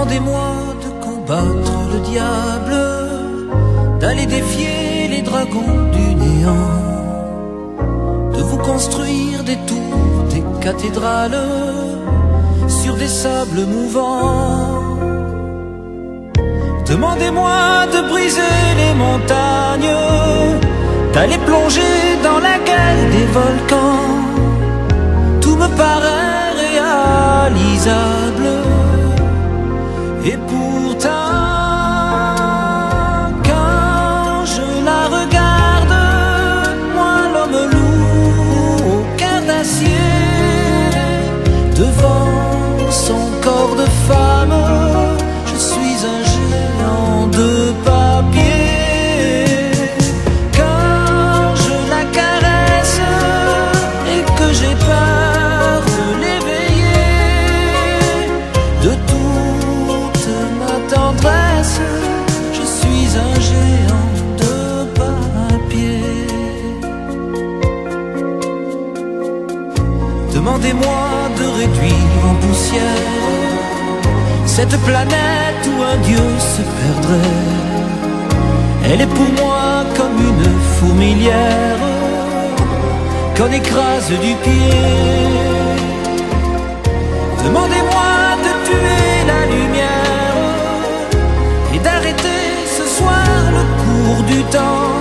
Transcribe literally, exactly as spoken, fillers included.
Demandez-moi de combattre le diable, d'aller défier les dragons du néant, de vous construire des tours, des cathédrales sur des sables mouvants. Demandez-moi de briser les montagnes, d'aller plonger dans la gueule des volcans. Tout me paraît réalisable, et pourtant, quand je la regarde, moi l'homme lourd au cœur d'acier, devant son corps de femme, je suis un géant de papier. Quand je la caresse et que j'ai peur de l'éveiller, de toute ma tendresse, je suis un géant de papier. Demandez-moi de réduire en poussière cette planète où un dieu se perdrait. Elle est pour moi comme une fourmilière qu'on écrase du pied. Demandez-moi de tuer la lumière et d'arrêter ce soir le cours du temps.